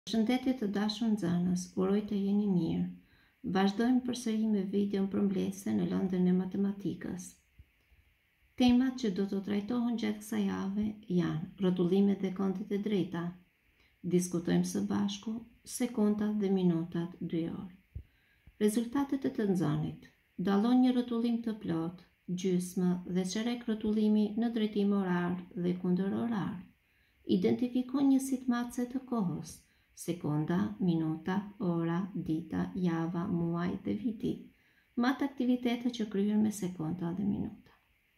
Shëndetje të dashur nxënës, uroj të jeni mirë. Vazhdojmë përsëri me videon përmbledhëse në lëndën e matematikës. Temat që do të trajtohen gjatë kësaj jave janë rrotullimet dhe kontet e drejta. Diskutojmë së bashku sekondat dhe minutat 2 orë. Rezultatet e të nxënit. Dallon një rrotullim të plot, gjysmë dhe çerek rrotullimi në drejtim orar dhe kundër orar. Identifikon njësitë matëse të kohës, sekonda, minuta, ora, dita, java, muaj dhe viti, matë aktivitete që kryen me sekonda dhe minuta.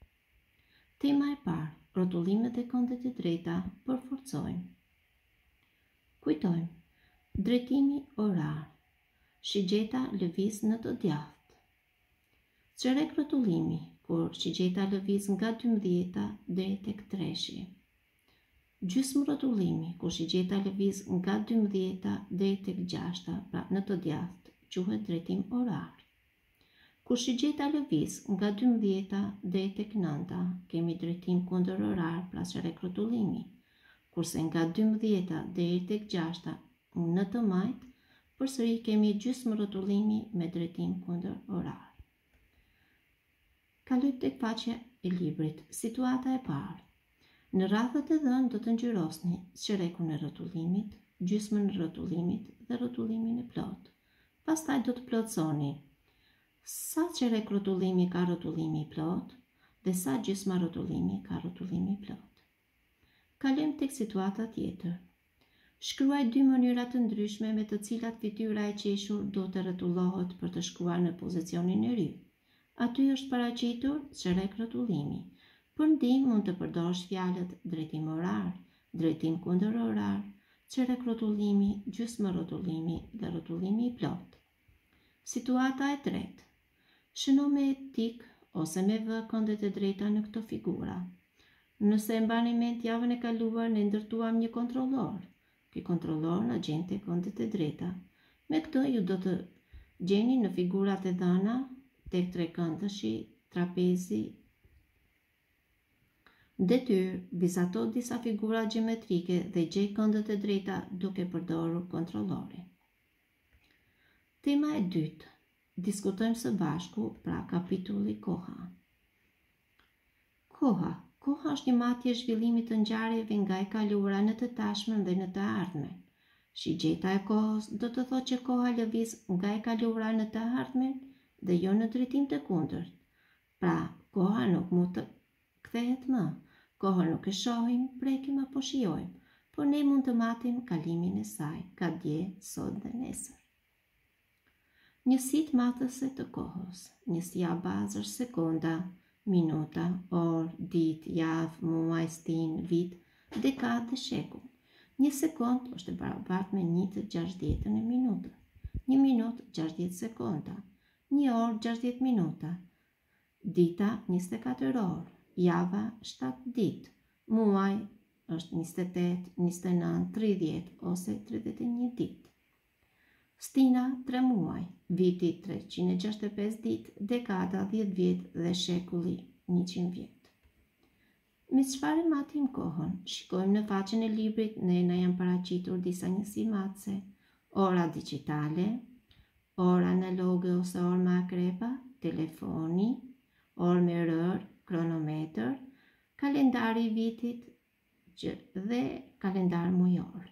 Tema e parë, rrotullimet dhe kontet e drejta, përforcojmë. Kujtojmë, drejtimi orar, shigjeta lëviz në të djathtë. Çerek rrotullimi, kur shigjeta lëviz nga 12 deri tek 3. Gjysmë rrotullimi, kur shigjeta lëviz nga 12 deri tek 6, pra në të djathtë, quhet drejtim orar. Kur shigjeta lëviz nga 12 deri tek 9, kemi drejtim kundër orar, pra çerek rrotullimi. Kurse nga 12 deri tek 6 në të majt, përsëri kemi gjysmë rrotullimi me drejtim kundër orar. Kalojmë tek faqja e librit, situata e parë. Në radhët e dhënë do të ngjyrosni çerekun e rrotullimit, gjysmën e rrotullimit dhe rrotullimin e plot. Pastaj do të plotësoni sa çerek rrotullimi ka rrotullimi i plot dhe sa gjysma rrotullimi ka rrotullimi i plot. Kalojmë tek situata tjetër. Shkruaj 2 mënyra të ndryshme me të cilat fytyra e qeshur do të rrotullohet për të shkuar në pozicionin e ry. Aty është paraqitur çerek rrotullimi. Për ndihmë mund të përdorësh fjalët drejtim orar, drejtim kundër orar, çerek rrotullimi, gjysmë rrotullimi dhe rrotullimi i plot. Situata e tretë. Shëno me tik ose me v kontet e drejta në këto figura. Nëse e mbani mend, javën e kaluar ne ndërtuam një kontrollor. Ky kontrollor na gjente kontet e drejta. Me këtë ju do të gjeni në figurat e dhëna tek trekëndëshi, trapezi, detyrë, vizato disa figura gjeometrike dhe gjej këndet e drejta duke përdorur kontrollorin. Tema e dytë. Diskutojmë së bashku, pra kapitulli koha. Koha. Koha është një matje zhvillimit të ngjarjeve nga e kaluara në të tashmen dhe në të ardhmen. Shigjeta e kohës do të thotë që koha lëviz nga e kaluara në të ardhmen dhe jo në drejtim të kundërt. Pra, koha nuk mund të kthehet më. Kohën nuk e shohim, prekim apo shijojmë, por ne mund të matim kalimin e saj, ka dje, sot dhe nesër. Njësitë matëse të kohës. Njësia bazë është sekonda, minuta, orë, ditë, javë, muaj, stin, vit, dekadë dhe shekull. Një sekond është e barabartë me 1/60 e minutës. Një minutë 60 sekonda. Një orë 60 minuta. Dita 24 orë. Java 7 ditë, muaj është 28, 29, 30 ose 31 ditë. Stina 3 muaj, viti 365 ditë, dekada 10 vjet dhe shekulli 100 vjet. Me çfarë matim kohën? Shikojmë në faqen e librit, ne na janë paraqitur disa njësi matëse. Ora digjitale, ora analoge ose orë me akrepa, telefoni, orë me rër, kronometër, kalendari i vitit dhe kalendar mujor.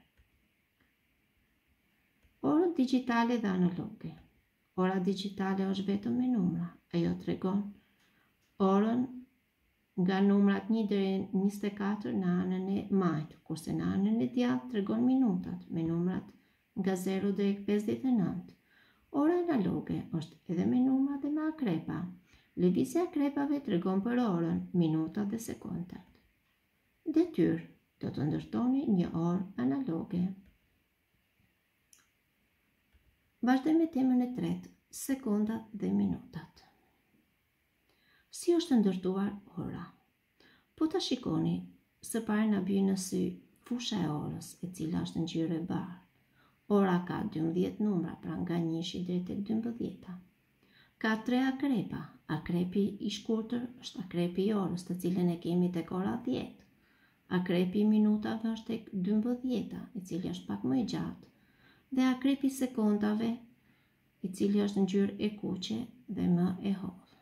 Orët digjitale dhe analoge. Ora digjitale është vetëm me numra. Ajo tregon orën nga numrat 1 deri 24 në anën e majt, kurse në anën e djathtë tregon minutat me numrat nga 0 deri 59. Ora analoge është edhe me numra dhe me akrepa. Lëvizja e akrepave tregon për orën, minutat dhe sekondat. Detyrë, do të ndërtoni një orë analoge. Vazhdojmë me temën e tretë, sekondat dhe minutat. Si është ndërtuar ora? Po ta shikoni, së pari na bie në sy fusha e orës, e cila është në ngjyrë e bardhë. Ora ka 12 numra, pra nga 1 deri tek 12. Ka 3 akrepa. Akrepi i shkurtër është akrepi i orës, të cilën e kemi tek ora 10. Akrepi i minutave është tek 12, i cili është pak më i gjatë. dhe akrepi i sekondave, i cili është ngjyrë e kuqe dhe më e hollë.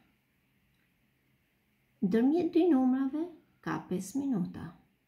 Ndërmjet dy numrave ka 5 minuta.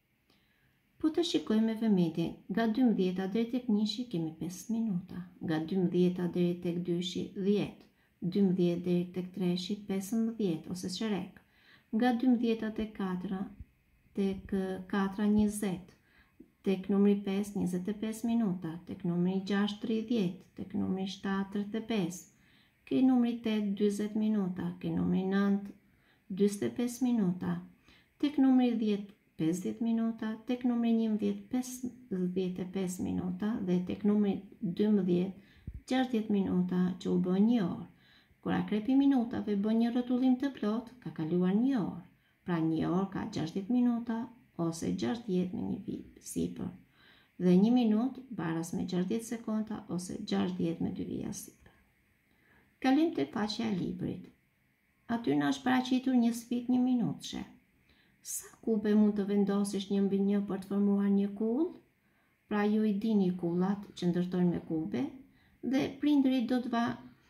Po të shikojmë me vëmendje, nga 12 deri tek 1 kemi 5 minuta, nga 12 deri tek 2 10, 12 deri tek 3 15 ose çerek, nga 12 tek 4 tek 4 20, tek numri 5 25 minuta, tek numri 6 30, tek numri 7 35, ke numri 8 40 minuta, ke numri 9 45 minuta, tek numri 10 50 minuta, tek numri 11 55 minuta dhe tek numri 12 60 minuta që u bën 1 orë. Kur akrepi minutave bën një rrotullim të plot, ka kaluar 1 orë. Pra 1 orë ka 60 minuta ose 60 me një vit sipër. Dhe 1 minutë baras me 60 sekonda ose 60 me 2 vija sipër. Kalim te faqja e librit. Aty na është paraqitur një sfidë 1 minutëshe. Sa kube mund të vendosësh 1 mbi 1 për të formuar një kull? Pra ju i dini kullat që ndërtojnë me kube dhe prindërit do të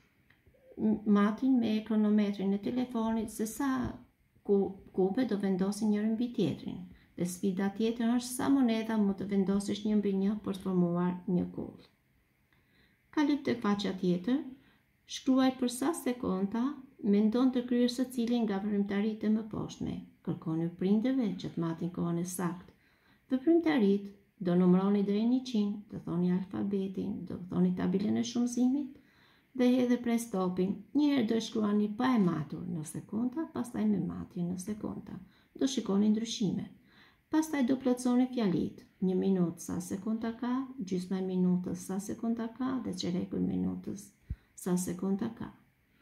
matin me kronometrin e telefonit se sa kube do vendosin njërin mbi tjetrin. Dhe sfida tjetër është sa monedha mund të vendosësh 1 mbi 1 për të formuar një kull. Kalim tek faqja tjetër, shkruaj për sa sekonda mendon të kryer secili nga veprimtaritë e mëposhtme. Kërkoni prindërve që të matin kohën e saktë. Veprimtarit do numëroni deri në 100, do thoni alfabetin, do thoni tabelën e shumëzimit dhe edhe prej stopin. Njëherë do shkruani pa e matur në sekonda, pastaj me matje në sekonda. Do shikoni ndryshime. Pastaj do plotësoni fjalit. 1 minutë sa sekonda ka, gjysma e minutës sa sekonda ka dhe çereku i minutës sa sekonda ka.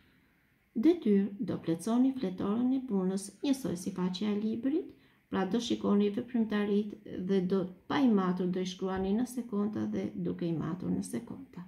Detyrë do plotësoni fletorën e punës njësoj si faqja e librit, pra do shikoni veprimtarit dhe do pa i matur do i shkruani në sekonda dhe duke i matur në sekonda.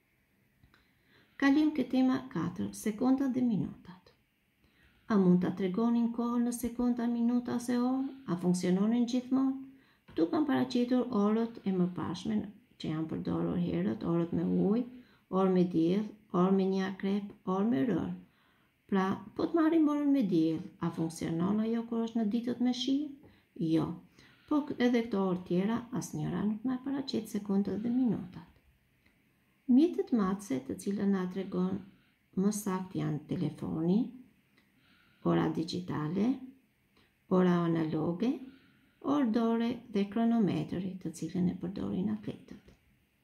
Kalim ke tema 4, sekonda dhe minutat. A mund të tregonin kohën në sekonda, minuta ose orë? A funksiononin gjithmonë? Këtu kam paraqitur orët e mëparshme që janë përdorur herët, orët me ujë, orë me diell, orë me një akrep, orë me rër. Pra, po të marrim orën me diell, a funksionon ajo kur është në ditët me shi? Jo. Po edhe këto orë tjera, asnjëra nuk na paraqet sekondat dhe minutat. Mjetet matëse të cilën na tregon më saktë janë telefoni, ora digjitale, ora analoge, orë dore dhe kronometri, të cilën e përdorin atletët.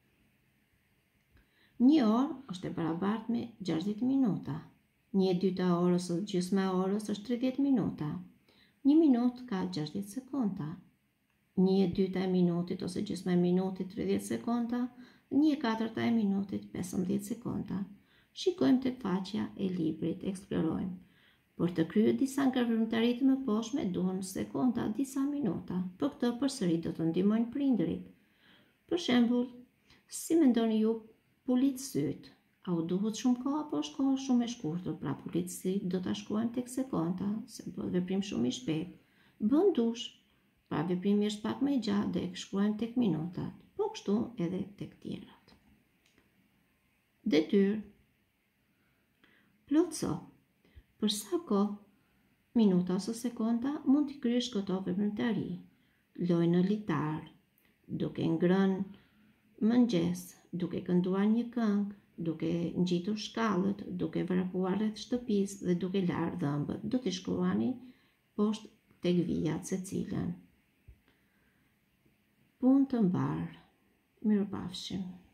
1 orë është e barabartë me 60 minuta. 1/2 orës ose gjysma e orës është 30 minuta. 1 minutë ka 60 sekonda. 1/2 e minutit ose gjysma e minutit 30 sekonda. 1/4 e minutit 15 sekonda. Shikojmë tek faqja e librit, eksplorojmë. Për të kryer disa nga veprimtaritë më poshme duhen sekonda, disa minuta. Për këtë përsëri do të ndihmojnë prindërit. Për shembull, si mendoni ju pulit syt? A u duhet shumë kohë apo është kohë shumë e shkurtër? Pra pulitësit do ta shkruajmë tek sekonda, se bëhet veprim shumë i shpejtë. Bën dush, pra veprimi është pak më i gjatë dhe e shkruajmë tek minutat. Po kështu edhe tek tjerat. Detyrë. Plotso. Për sa kohë, minuta ose sekonda mund t'i kryesh këto veprimtari? Loj në litar, duke ngrënë mëngjes, duke kënduar një këngë, duke ngjitur shkallët, duke vrapuar rreth shtëpisë dhe duke larë dhëmbët. Do t'i shkruani poshtë tek vijat secilën. Punë të mbarë. Mirupafshim.